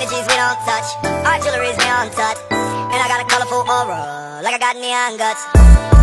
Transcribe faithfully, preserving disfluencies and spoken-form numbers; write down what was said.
energies we don't touch. Artillery's me on touch. And I got a colorful aura, like I got neon guts.